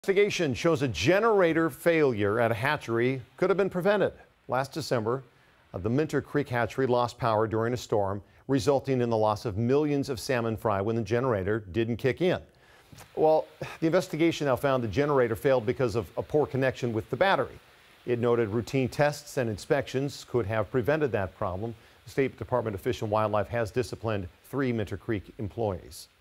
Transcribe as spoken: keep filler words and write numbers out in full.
Investigation shows a generator failure at a hatchery could have been prevented. Last December, uh, the Minter Creek hatchery lost power during a storm, resulting in the loss of millions of salmon fry when the generator didn't kick in. Well, the investigation now found the generator failed because of a poor connection with the battery. It noted routine tests and inspections could have prevented that problem. The State Department of Fish and Wildlife has disciplined three Minter Creek employees.